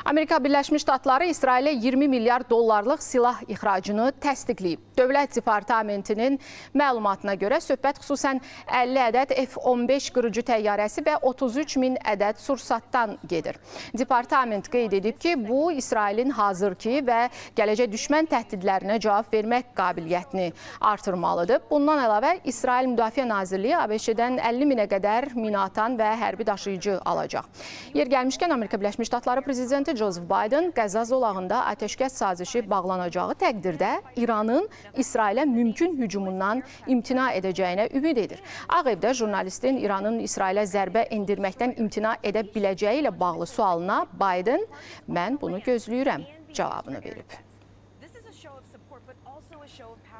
Amerika Birləşmiş Ştatları İsrailə 20 milyard dollarlıq silah ixracını təsdiqləyib. Dövlət Departamentinin məlumatına görə söhbət xüsusən 50 ədəd F-15 qırıcı təyyarəsi və 33 min ədəd sursatdan gedir. Departament qeyd edib ki, bu İsrailin hazırki və gələcək düşmən təhdidlərinə cavab vermək qabiliyyətini artırmalıdır. Bundan əlavə İsrail Müdafiə Nazirliyi ABŞ-dən 50 minə qədər minaatan və hərbi daşıyıcı alacaq. Yer gəlmişkən Amerika Birləşmiş Ştatları Prezidenti Joseph Biden Qəzza zolağında atəşkəs sazişi bağlanacağı təqdirdə İranın İsrailə mümkün hücumundan imtina edəcəyinə ümid edir. Ağ Evdə jurnalistin İranın İsrailə zərbə endirməkdən imtina edə biləcəyi ilə bağlı sualına Biden, mən bunu gözləyirəm cavabını verib.